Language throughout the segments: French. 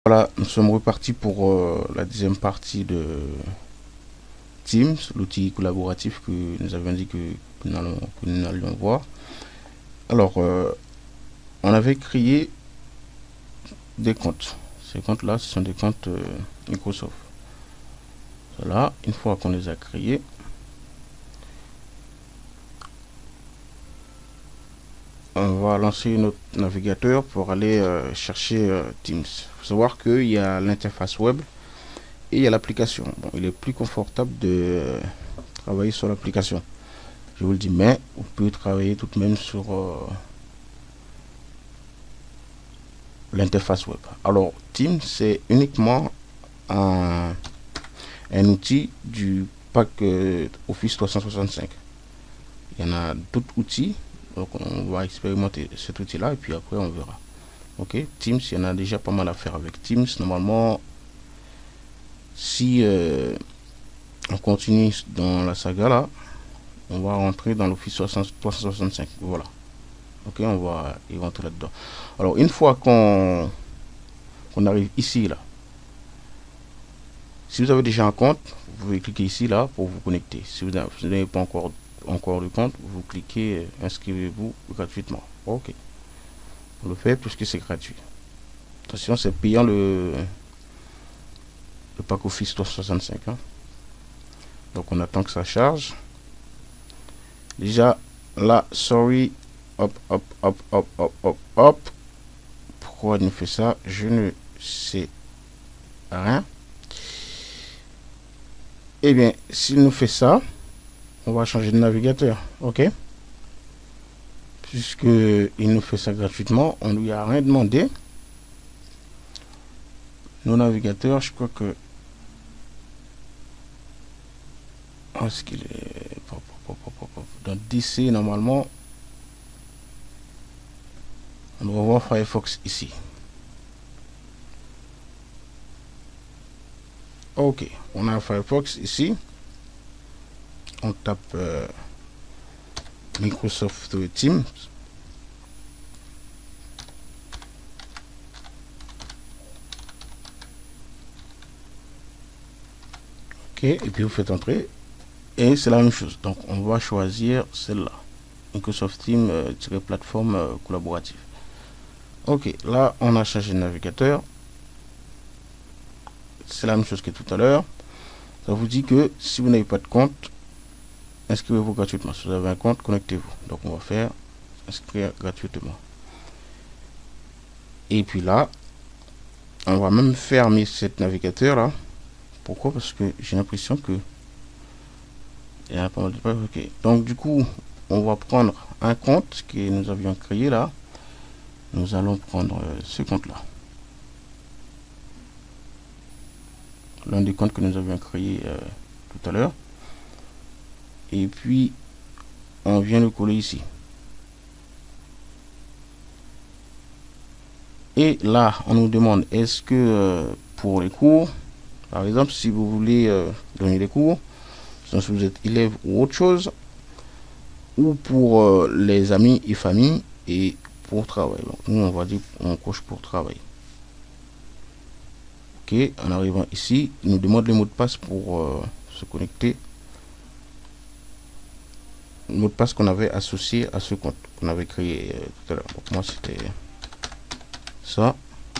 Voilà, nous sommes repartis pour la deuxième partie de Teams, l'outil collaboratif que nous avions dit que nous allions voir. Alors, on avait créé des comptes. Ces comptes-là, ce sont des comptes Microsoft. Voilà, une fois qu'on les a créés, on va lancer notre navigateur pour aller chercher Teams. Il faut savoir qu'il y a l'interface web et il y a l'application. Bon, il est plus confortable de travailler sur l'application. Je vous le dis, mais vous pouvez travailler tout de même sur l'interface web. Alors, Teams, c'est uniquement un outil du pack Office 365. Il y en a d'autres outils, donc on va expérimenter cet outil-là et puis après on verra. Ok, Teams, il y en a déjà pas mal à faire avec Teams. Normalement, si on continue dans la saga là, on va rentrer dans l'Office 365. Voilà. Ok, on va y rentrer là-dedans. Alors, une fois qu'on arrive ici, là, si vous avez déjà un compte, vous pouvez cliquer ici, là, pour vous connecter. Si vous n'avez pas encore de compte, vous cliquez inscrivez-vous gratuitement. Ok, on le fait puisque c'est gratuit. Attention, c'est payant le pack Office 365. Hein. Donc, on attend que ça charge. Déjà, là, sorry, hop, hop, hop, hop, hop, hop, hop. Pourquoi il nous fait ça? Je ne sais rien. Eh bien, s'il nous fait ça, on va changer de navigateur, ok? Puisque il nous fait ça gratuitement, on lui a rien demandé. Nos navigateurs, je crois que... Où est-ce qu'il est? Dans DC, normalement, on doit voir Firefox ici. Ok, on a Firefox ici. On tape Microsoft Teams. Ok, et puis vous faites entrer. Et c'est la même chose. Donc on va choisir celle-là. Microsoft Teams plateforme collaborative. Ok, là on a changé de navigateur. C'est la même chose que tout à l'heure. Ça vous dit que si vous n'avez pas de compte, inscrivez-vous gratuitement. Si vous avez un compte, connectez-vous. Donc on va faire inscrire gratuitement. Et puis là, on va même fermer cet navigateur là. Pourquoi? Parce que j'ai l'impression que il y a pas mal de pages. Ok. Donc du coup, on va prendre un compte que nous avions créé là. Nous allons prendre ce compte là. L'un des comptes que nous avions créé tout à l'heure. Et puis, on vient le coller ici. Et là, on nous demande, est-ce que pour les cours, par exemple, si vous voulez donner des cours, si vous êtes élève ou autre chose, ou pour les amis et familles, et pour travail. Donc, nous, on va dire, on coche pour travail. Ok, en arrivant ici, il nous demande le mot de passe pour se connecter. Le mot de passe qu'on avait associé à ce compte qu'on avait créé tout à l'heure. Donc, moi, c'était ça.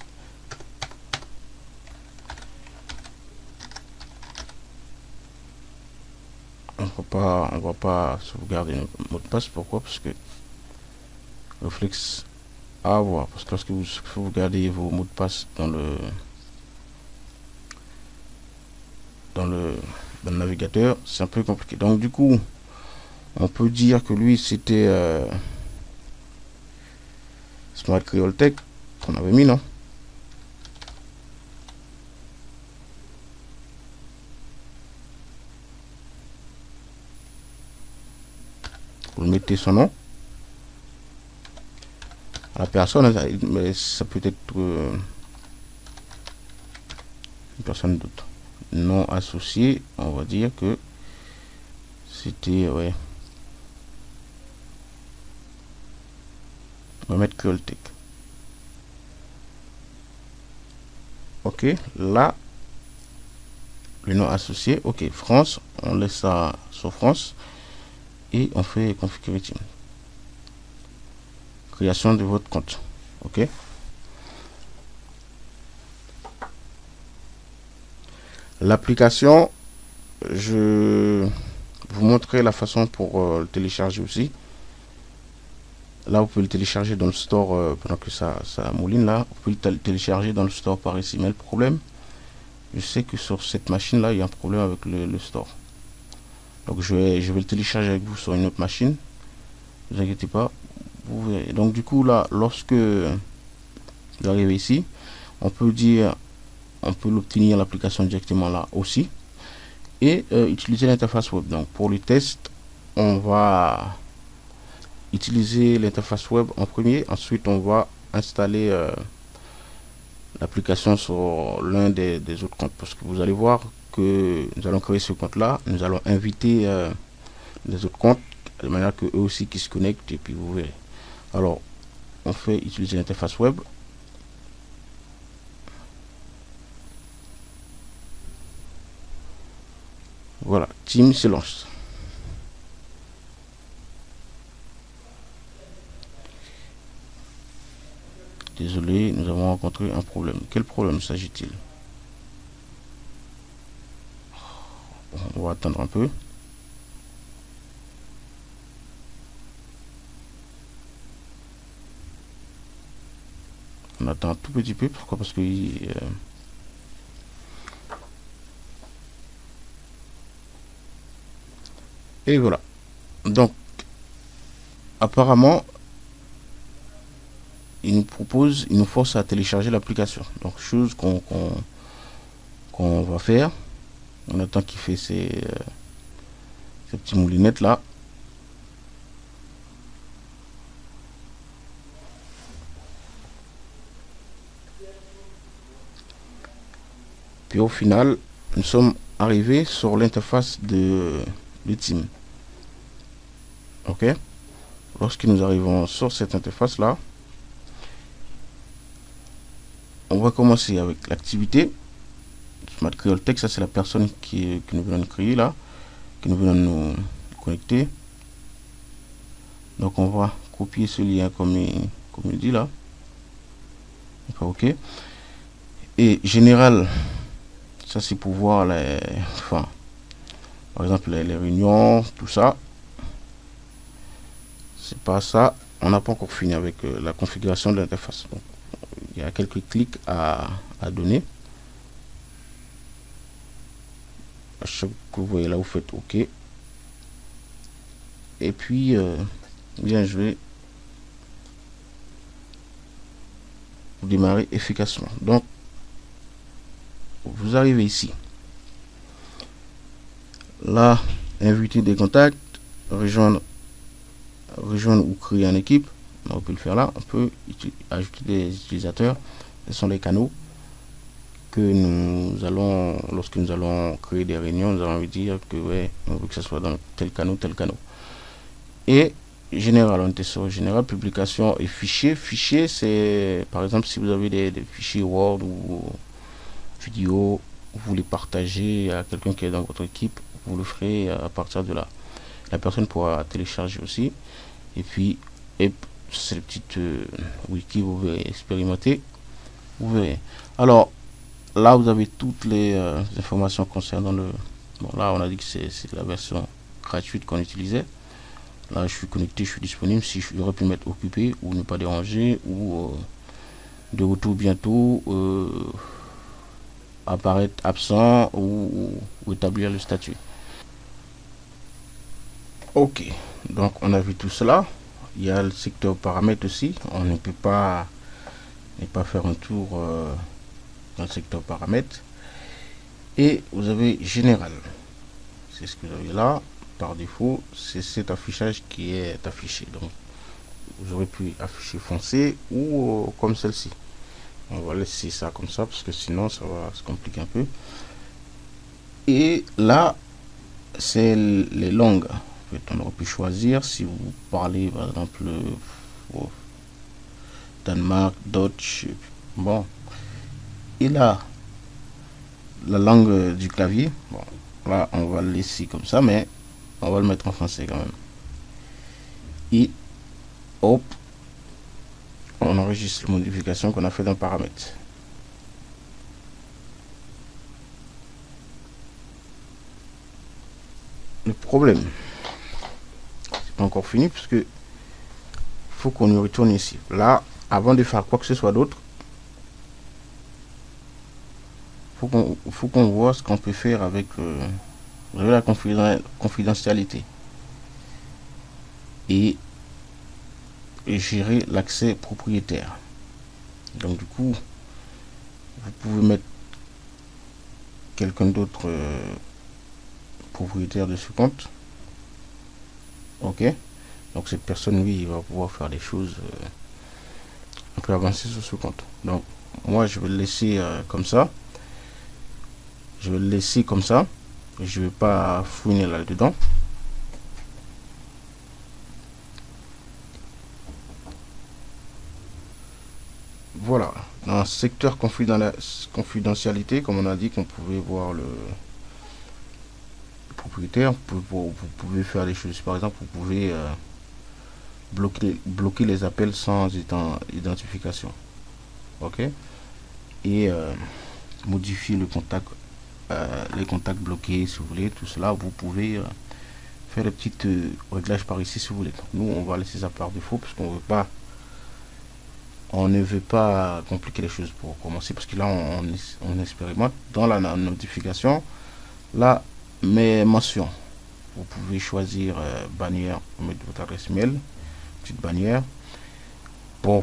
On va pas sauvegarder notre mot de passe. Pourquoi? Parce que réflexe à avoir. Parce que lorsque vous sauvegardez vos mots de passe dans le navigateur, c'est un peu compliqué. Donc du coup, on peut dire que lui c'était Smart Creole Tech qu'on avait mis, non? Vous mettez son nom. La personne, mais ça peut être une personne d'autre. Non associé, on va dire que c'était, ouais. On va mettre Creole Tech. ok. Là, le nom associé, ok, France, on laisse ça sur France et on fait configurer Teams. Création de votre compte, ok. L'application, je vous montrerai la façon pour le télécharger aussi. Là, vous pouvez le télécharger dans le store pendant que ça mouline là. Vous pouvez le télécharger dans le store par ici. Mais le problème, je sais que sur cette machine là, il y a un problème avec le store. Donc je vais le télécharger avec vous sur une autre machine. Ne vous inquiétez pas. Vous verrez. Donc du coup là, lorsque vous arrivez ici, on peut l'obtenir l'application directement là aussi. Et utiliser l'interface web. Donc pour le test, on va utiliser l'interface web en premier. Ensuite, on va installer l'application sur l'un des autres comptes. Parce que vous allez voir que nous allons créer ce compte-là. Nous allons inviter les autres comptes de manière que eux aussi qui se connectent et puis vous verrez. Alors, on fait utiliser l'interface web. Voilà, Teams se lance. Désolé, nous avons rencontré un problème. Quel problème s'agit-il? On va attendre un peu. On attend un tout petit peu. Pourquoi? Parce que et voilà. Donc, apparemment, il nous force à télécharger l'application. Donc, chose qu'on va faire. On attend qu'il fait ces petits moulinettes là. Puis au final, nous sommes arrivés sur l'interface de Teams. Ok. Lorsque nous arrivons sur cette interface là, on va commencer avec l'activité. Smart Creole Text, ça c'est la personne que nous venons de créer là, que nous venons de nous connecter. Donc on va copier ce lien comme il dit là. Ok. Et général, ça c'est pour voir les, enfin, par exemple les réunions, tout ça. C'est pas ça. On n'a pas encore fini avec la configuration de l'interface. Il y a quelques clics à donner. À chaque que vous voyez là, vous faites OK. Et puis, bien joué. Vous démarrez efficacement. Donc, vous arrivez ici. Là, inviter des contacts, rejoindre ou créer une équipe. On peut le faire là. On peut ajouter des utilisateurs. Ce sont les canaux que nous allons, lorsque nous allons créer des réunions, nous allons lui dire que ouais, on veut que ce soit dans tel canal. Et général, on était sur général, publication et fichier. Fichier, c'est par exemple si vous avez des fichiers Word ou vidéo, vous les partagez à quelqu'un qui est dans votre équipe, vous le ferez à partir de là. La personne pourra télécharger aussi. Et puis, c'est le petit wiki, vous verrez expérimenter. Vous verrez. Alors, là, vous avez toutes les informations concernant le... Bon, là, on a dit que c'est la version gratuite qu'on utilisait. Là, je suis connecté, je suis disponible. Si j'aurais pu mettre occupé ou ne pas déranger ou de retour bientôt, apparaître absent ou établir le statut. Ok, donc on a vu tout cela. Il y a le secteur paramètres aussi. On ne peut pas faire un tour dans le secteur paramètres. Et vous avez général. C'est ce que vous avez là. Par défaut, c'est cet affichage qui est affiché. Donc, vous aurez pu afficher foncé ou comme celle-ci. On va laisser ça comme ça parce que sinon ça va se compliquer un peu. Et là, c'est les langues. On aurait pu choisir si vous parlez par exemple Danemark, Dutch. Bon. Et là, la langue du clavier. Bon, là, on va le laisser comme ça, mais on va le mettre en français quand même. Et hop, on enregistre la modification qu'on a fait dans le paramètre. Le problème, c'est pas encore fini parce que faut qu'on y retourne ici. Là, avant de faire quoi que ce soit d'autre, faut qu'on voit ce qu'on peut faire avec la confidentialité et gérer l'accès propriétaire. Donc du coup, vous pouvez mettre quelqu'un d'autre propriétaire de ce compte. Ok, donc cette personne, lui, il va pouvoir faire des choses un peu avancées sur ce compte. Donc moi, je vais le laisser comme ça. Je vais le laisser comme ça. Je vais pas fouiner là-dedans. Voilà. Dans le secteur confidentialité, comme on a dit qu'on pouvait voir le propriétaire, vous pouvez faire des choses. Par exemple, vous pouvez bloquer les appels sans identification. Ok. Et modifier le contact, les contacts bloqués si vous voulez. Tout cela, vous pouvez faire des petits réglages par ici si vous voulez. Nous, on va laisser ça par défaut parce qu'on veut pas. On ne veut pas compliquer les choses pour commencer parce que là on expérimente dans la notification là mes mentions. Vous pouvez choisir bannière, mettre votre adresse mail, petite bannière. Bon,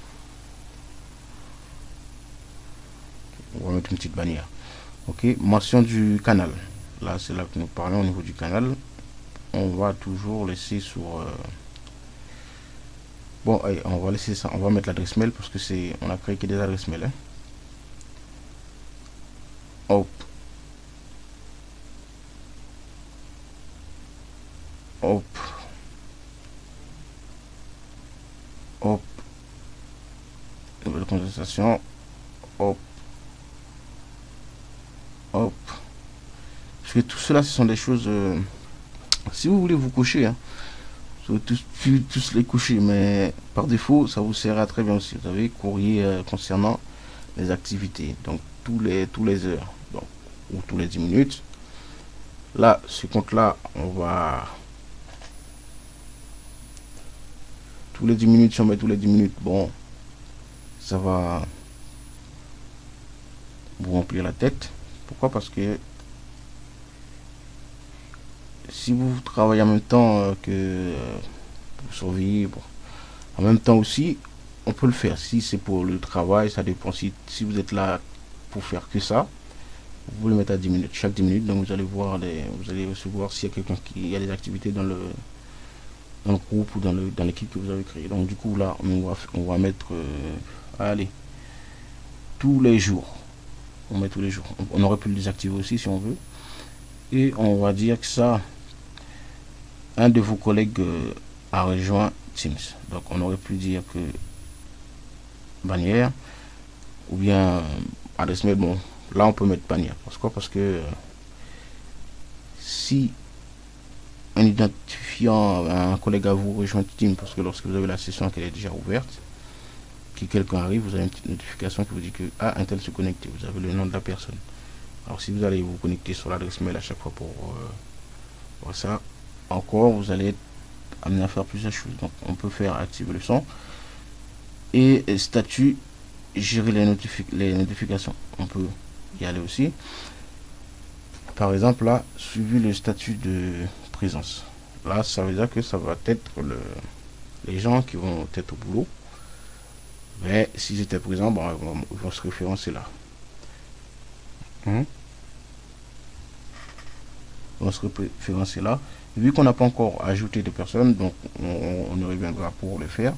on va mettre une petite bannière. Ok, mention du canal. Là c'est là que nous parlons au niveau du canal. On va toujours laisser sur bon, allez, on va laisser ça. On va mettre l'adresse mail parce que c'est on a créé que des adresses mail. Hein. Hop. Hop. Hop. Nouvelle conversation. Hop. Hop. Parce que tout cela, ce sont des choses. Si vous voulez vous coucher, hein, vous pouvez tous les coucher, mais par défaut, ça vous sert très bien aussi. Vous avez courrier concernant les activités. Donc tous les heures. Donc, ou tous les 10 minutes. Là, ce compte-là, on va. Tous les 10 minutes, si on met tous les 10 minutes, bon, ça va vous remplir la tête. Pourquoi? Parce que si vous travaillez en même temps que pour surveiller, bon, en même temps aussi, on peut le faire. Si c'est pour le travail, ça dépend. Si vous êtes là pour faire que ça, vous pouvez le mettre à 10 minutes. Chaque 10 minutes, donc vous allez voir vous allez recevoir s'il y a quelqu'un qui a des activités dans le groupe ou dans l'équipe que vous avez créé. Donc du coup là, on va mettre allez, tous les jours. On met tous les jours. On aurait pu le désactiver aussi si on veut. Et on va dire que ça, un de vos collègues a rejoint Teams. Donc on aurait pu dire que bannière ou bien adresse mail. Bon, là on peut mettre bannière. Parce que si un identifiant, un collègue à vous rejoint Teams, parce que lorsque vous avez la session qui est déjà ouverte, que quelqu'un arrive, vous avez une petite notification qui vous dit que un tel se connecte. Vous avez le nom de la personne. Alors si vous allez vous connecter sur l'adresse mail à chaque fois pour voir ça, encore vous allez être amené à faire plusieurs choses. Donc on peut faire activer le son et statut, gérer les notifications. On peut y aller aussi. Par exemple là, suivi le statut de présence. Là ça veut dire que ça va être les gens qui vont être au boulot. Mais s'ils étaient présents, bon, ils vont se référencer là. Ils vont se référencer là. Vu qu'on n'a pas encore ajouté de personnes, donc on y reviendra pour le faire.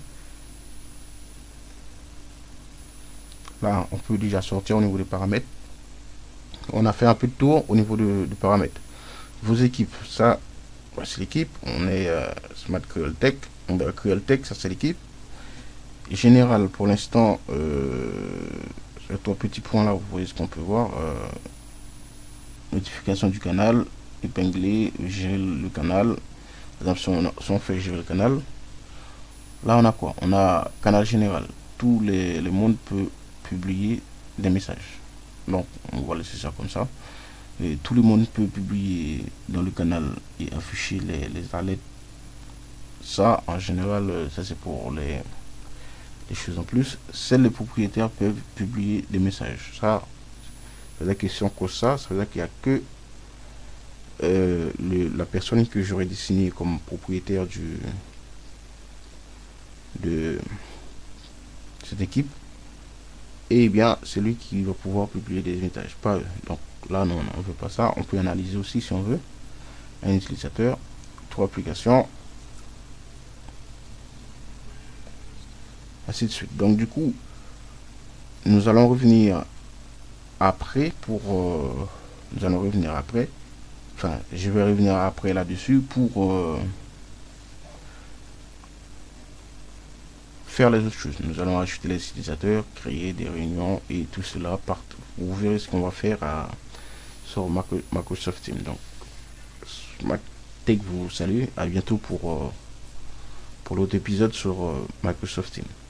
Là, on peut déjà sortir au niveau des paramètres. On a fait un peu de tour au niveau de paramètres. Vos équipes, ça, c'est l'équipe. On est Smart Cruel Tech. On est Cruel Tech, ça c'est l'équipe. Général, pour l'instant, sur trois petits points là, vous voyez ce qu'on peut voir. notification du canal, épingler, gérer le canal. Par exemple, si on fait gérer le canal, là on a quoi? On a canal général. Tous les mondes peuvent publier des messages. Donc on va laisser ça comme ça. Et tout le monde peut publier dans le canal et afficher les alertes. Ça, en général, ça c'est pour les choses en plus. Seuls les propriétaires peuvent publier des messages. Ça, c'est la question que ça veut dire qu'il n'y a que la personne que j'aurais désigné comme propriétaire de cette équipe, et bien c'est lui qui va pouvoir publier des messages, pas eux. Donc là non, on ne veut pas ça. On peut analyser aussi si on veut un utilisateur, trois applications, ainsi de suite. Donc du coup, nous allons revenir après nous allons revenir après. Enfin, je vais revenir après là-dessus pour faire les autres choses. Nous allons ajouter les utilisateurs, créer des réunions et tout cela partout. Vous verrez ce qu'on va faire sur Microsoft Teams. Donc, MacTech vous salue. À bientôt pour l'autre épisode sur Microsoft Teams.